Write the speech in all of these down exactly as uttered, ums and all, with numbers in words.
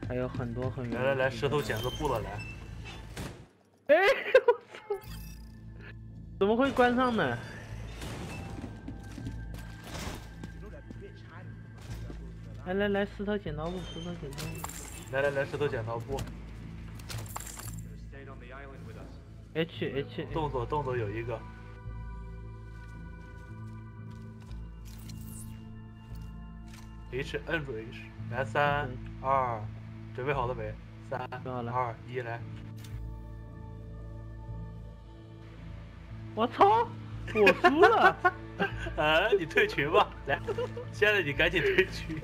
还有很多很远。 来来来，石头剪子布了来。 哎，我操！怎么会关上呢？来来来，石头剪刀布，石头剪刀布。 来来来，石头剪刀布。 H H 动作动作有一个。H 摁住 H， 来三二，准备好了没？三二一，来！ 我操，我输了！ 啊，你退群吧，来，现在你赶紧退群。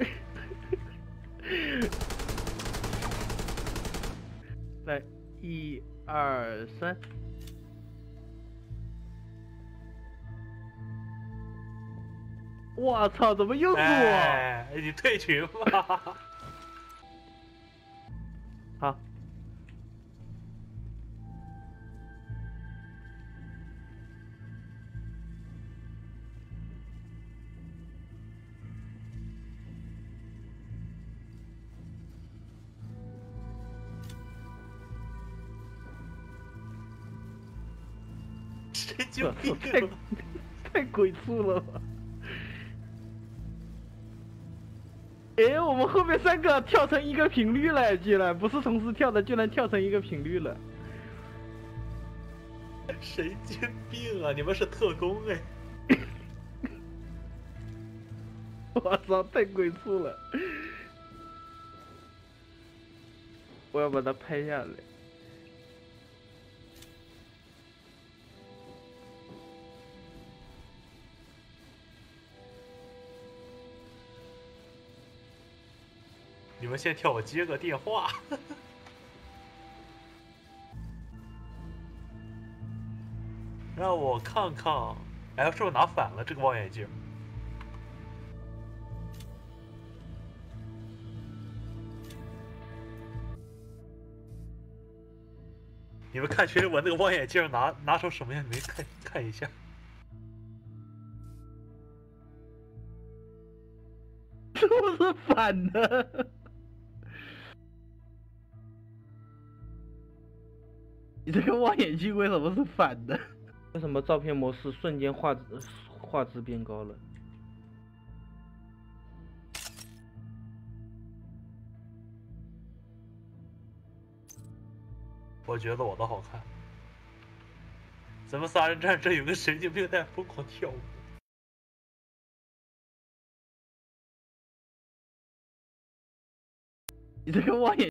来，一二三。我操，怎么又是我？ 哎，你退群吧。 好。 神经病！ 太太鬼畜了吧！哎，我们后面三个跳成一个频率了，居然不是同时跳的，居然跳成一个频率了。 神经病啊！你们是特工哎！ 我操，太鬼畜了！我要把它拍下来。 你们先跳，我接个电话。让我看看，哎，是不是拿反了这个望远镜？你们看群里我那个望远镜拿拿成什么样？你们看看一下。 是不是反的？你这个望远镜为什么是反的？为什么照片模式瞬间画质画质变高了？ 我觉得我的好看。咱们杀人战这有个神经病在疯狂跳舞。 你这个望远。